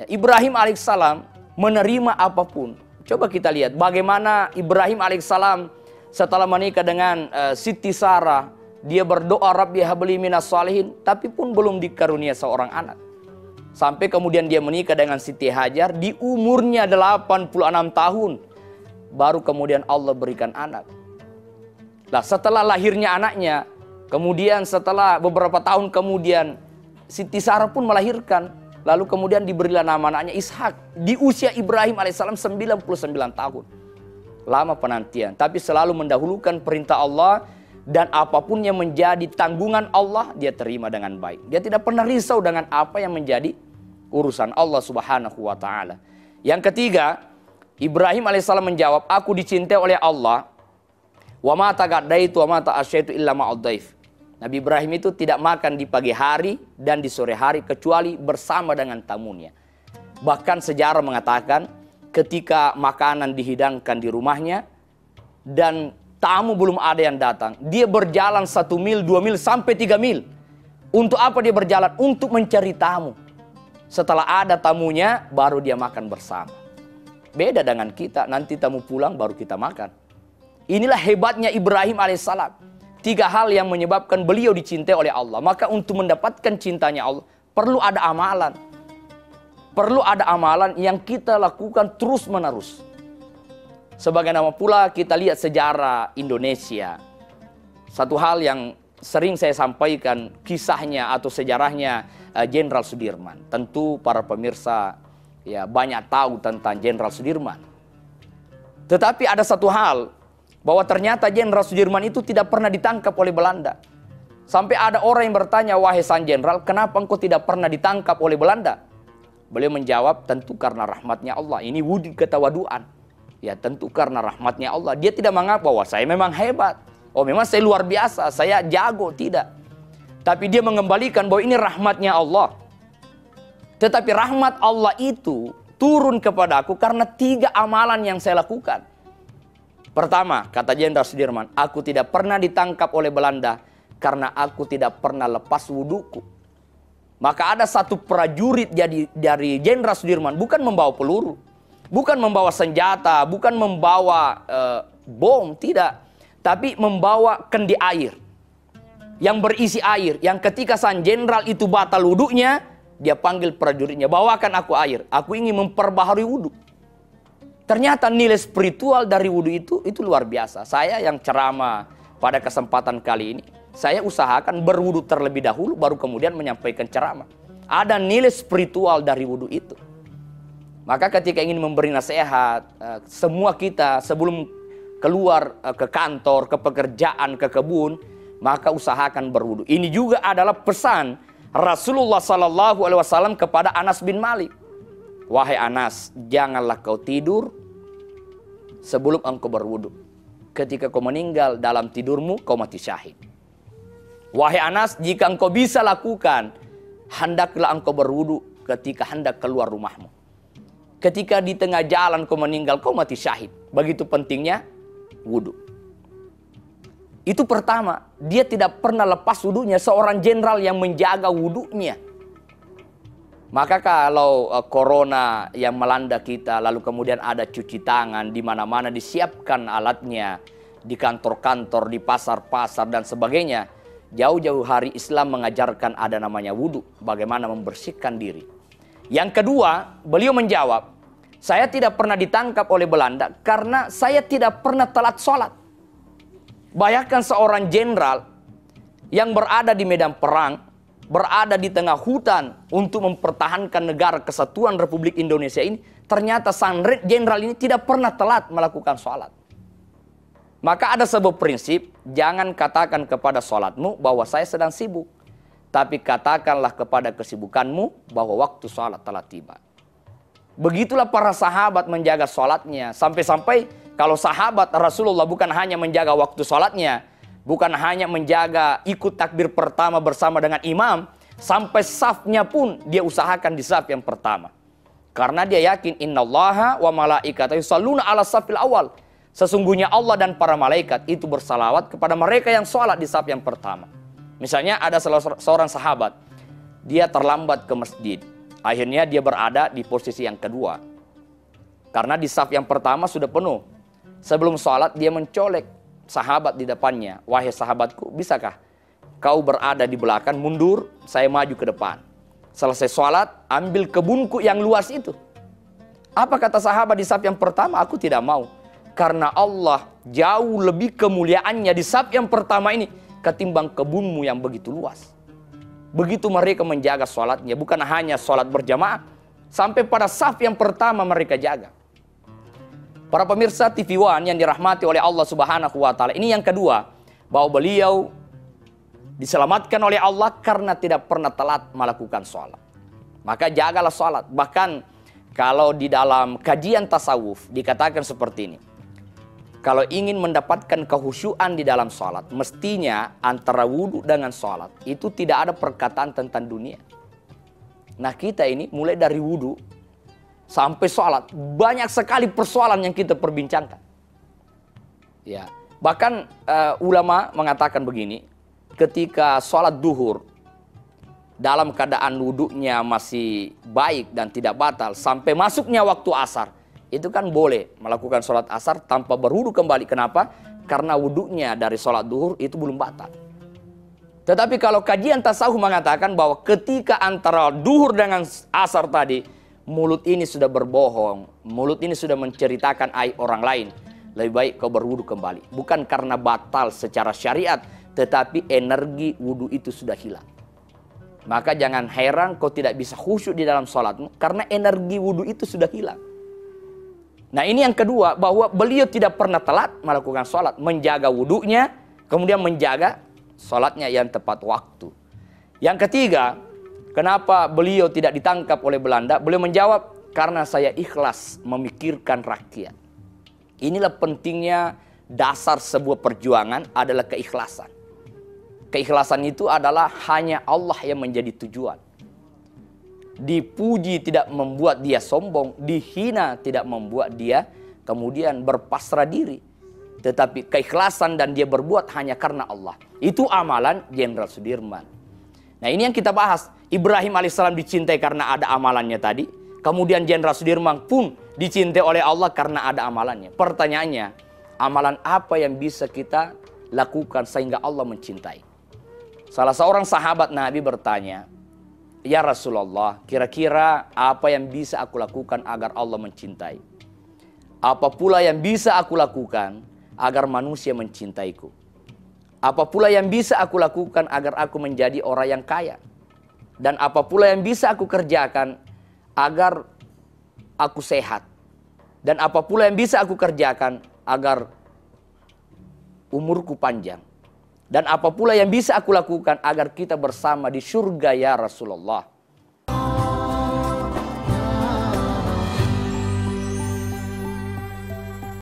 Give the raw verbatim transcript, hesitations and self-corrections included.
Ibrahim alaihissalam menerima apapun. Coba kita lihat bagaimana Ibrahim alaihissalam setelah menikah dengan uh, Siti Sarah, dia berdoa Rabbi habli minas shalihin, tapi pun belum dikarunia seorang anak. Sampai kemudian dia menikah dengan Siti Hajar di umurnya delapan puluh enam tahun, baru kemudian Allah berikan anak. Nah, setelah lahirnya anaknya, kemudian setelah beberapa tahun kemudian Siti Sarah pun melahirkan. Lalu kemudian diberilah nama anaknya Ishak. Di usia Ibrahim alaihissalam sembilan puluh sembilan tahun. Lama penantian. Tapi selalu mendahulukan perintah Allah. Dan apapun yang menjadi tanggungan Allah, dia terima dengan baik. Dia tidak pernah risau dengan apa yang menjadi urusan Allah subhanahu wa ta'ala. Yang ketiga, Ibrahim alaihissalam menjawab, aku dicintai oleh Allah. Wa ma tagadaitu wa ma ta'asyaitu illa ma'uddaif. Nabi Ibrahim itu tidak makan di pagi hari dan di sore hari kecuali bersama dengan tamunya. Bahkan sejarah mengatakan ketika makanan dihidangkan di rumahnya dan tamu belum ada yang datang, dia berjalan satu mil, dua mil, sampai tiga mil. Untuk apa dia berjalan? Untuk mencari tamu. Setelah ada tamunya, baru dia makan bersama. Beda dengan kita, nanti tamu pulang baru kita makan. Inilah hebatnya Ibrahim alaihissalam. Tiga hal yang menyebabkan beliau dicintai oleh Allah. Maka untuk mendapatkan cintanya Allah, perlu ada amalan. Perlu ada amalan yang kita lakukan terus menerus. Sebagaimana pula kita lihat sejarah Indonesia. Satu hal yang sering saya sampaikan kisahnya atau sejarahnya Jenderal uh, Sudirman. Tentu para pemirsa ya banyak tahu tentang Jenderal Sudirman. Tetapi ada satu hal, bahwa ternyata Jenderal Sudirman itu tidak pernah ditangkap oleh Belanda. Sampai ada orang yang bertanya, wahai sang Jenderal, kenapa engkau tidak pernah ditangkap oleh Belanda? Beliau menjawab, tentu karena rahmatnya Allah. Ini wujud ketawaduan. Ya tentu karena rahmatnya Allah. Dia tidak menganggap bahwa saya memang hebat. Oh memang saya luar biasa, saya jago. Tidak. Tapi dia mengembalikan bahwa ini rahmatnya Allah. Tetapi rahmat Allah itu turun kepada aku karena tiga amalan yang saya lakukan. Pertama, kata Jenderal Sudirman, aku tidak pernah ditangkap oleh Belanda karena aku tidak pernah lepas wuduku. Maka ada satu prajurit jadi dari Jenderal Sudirman bukan membawa peluru, bukan membawa senjata, bukan membawa uh, bom, tidak. Tapi membawa kendi air yang berisi air. Yang ketika sang jenderal itu batal wudunya, dia panggil prajuritnya, bawakan aku air. Aku ingin memperbaharui wudu. Ternyata nilai spiritual dari wudhu itu, itu luar biasa. Saya yang ceramah pada kesempatan kali ini, saya usahakan berwudhu terlebih dahulu, baru kemudian menyampaikan ceramah. Ada nilai spiritual dari wudhu itu. Maka ketika ingin memberi nasihat, semua kita sebelum keluar ke kantor, ke pekerjaan, ke kebun, maka usahakan berwudhu. Ini juga adalah pesan Rasulullah Sallallahu Alaihi Wasallam kepada Anas bin Malik. Wahai Anas, janganlah kau tidur sebelum engkau berwudu. Ketika kau meninggal dalam tidurmu, kau mati syahid. Wahai Anas, jika engkau bisa lakukan, hendaklah engkau berwudu ketika hendak keluar rumahmu. Ketika di tengah jalan kau meninggal, kau mati syahid. Begitu pentingnya wudu. Itu pertama, dia tidak pernah lepas wudunya, seorang jenderal yang menjaga wudunya. Maka kalau uh, corona yang melanda kita, lalu kemudian ada cuci tangan, di mana-mana disiapkan alatnya, di kantor-kantor, di pasar-pasar dan sebagainya. Jauh-jauh hari Islam mengajarkan ada namanya wudhu, bagaimana membersihkan diri. Yang kedua, beliau menjawab, saya tidak pernah ditangkap oleh Belanda karena saya tidak pernah telat sholat. Bayangkan seorang jenderal yang berada di medan perang, berada di tengah hutan untuk mempertahankan negara kesatuan Republik Indonesia ini, ternyata sang jenderal ini tidak pernah telat melakukan sholat. Maka ada sebuah prinsip, jangan katakan kepada sholatmu bahwa saya sedang sibuk, tapi katakanlah kepada kesibukanmu bahwa waktu sholat telah tiba. Begitulah para sahabat menjaga sholatnya, sampai-sampai kalau sahabat Rasulullah bukan hanya menjaga waktu sholatnya, bukan hanya menjaga ikut takbir pertama bersama dengan imam, sampai safnya pun dia usahakan di saf yang pertama. Karena dia yakin innallaha wa malaikatahu yusholluna ala safil awal. Sesungguhnya Allah dan para malaikat itu bersalawat kepada mereka yang sholat di saf yang pertama. Misalnya ada seorang sahabat, dia terlambat ke masjid. Akhirnya dia berada di posisi yang kedua. Karena di saf yang pertama sudah penuh. Sebelum sholat dia mencolek sahabat di depannya. Wahai sahabatku, bisakah kau berada di belakang, mundur, saya maju ke depan. Selesai sholat, ambil kebunku yang luas itu. Apa kata sahabat di saf yang pertama? Aku tidak mau. Karena Allah jauh lebih kemuliaannya di saf yang pertama ini ketimbang kebunmu yang begitu luas. Begitu mereka menjaga sholatnya, bukan hanya sholat berjamaah, sampai pada saf yang pertama mereka jaga. Para pemirsa T V One yang dirahmati oleh Allah Subhanahu wa Ta'ala, ini yang kedua, bahwa beliau diselamatkan oleh Allah karena tidak pernah telat melakukan sholat. Maka jagalah sholat. Bahkan kalau di dalam kajian tasawuf dikatakan seperti ini. Kalau ingin mendapatkan kehusyuan di dalam sholat, mestinya antara wudhu dengan sholat itu tidak ada perkataan tentang dunia. Nah kita ini mulai dari wudhu sampai sholat, banyak sekali persoalan yang kita perbincangkan. Ya, bahkan uh, ulama mengatakan begini, ketika sholat duhur, dalam keadaan wudhunya masih baik dan tidak batal, sampai masuknya waktu asar, itu kan boleh melakukan sholat asar tanpa berwudu kembali. Kenapa? Karena wudunya dari sholat duhur itu belum batal. Tetapi kalau kajian tasawuf mengatakan bahwa ketika antara duhur dengan asar tadi, mulut ini sudah berbohong, mulut ini sudah menceritakan aib orang lain, lebih baik kau berwudu kembali. Bukan karena batal secara syariat, tetapi energi wudu itu sudah hilang. Maka jangan heran kau tidak bisa khusyuk di dalam sholatmu, karena energi wudu itu sudah hilang. Nah ini yang kedua, bahwa beliau tidak pernah telat melakukan sholat, menjaga wudunya, kemudian menjaga sholatnya yang tepat waktu. Yang ketiga, kenapa beliau tidak ditangkap oleh Belanda? Beliau menjawab, karena saya ikhlas memikirkan rakyat. Inilah pentingnya dasar sebuah perjuangan adalah keikhlasan. Keikhlasan itu adalah hanya Allah yang menjadi tujuan. Dipuji tidak membuat dia sombong, dihina tidak membuat dia kemudian berpasrah diri. Tetapi keikhlasan dan dia berbuat hanya karena Allah. Itu amalan Jenderal Sudirman. Nah ini yang kita bahas. Ibrahim alaihissalam dicintai karena ada amalannya tadi. Kemudian Jenderal Sudirman pun dicintai oleh Allah karena ada amalannya. Pertanyaannya, amalan apa yang bisa kita lakukan sehingga Allah mencintai? Salah seorang sahabat Nabi bertanya, ya Rasulullah, kira-kira apa yang bisa aku lakukan agar Allah mencintai? Apa pula yang bisa aku lakukan agar manusia mencintaiku? Apa pula yang bisa aku lakukan agar aku menjadi orang yang kaya? Dan apa pula yang bisa aku kerjakan agar aku sehat? Dan apa pula yang bisa aku kerjakan agar umurku panjang? Dan apa pula yang bisa aku lakukan agar kita bersama di surga ya Rasulullah?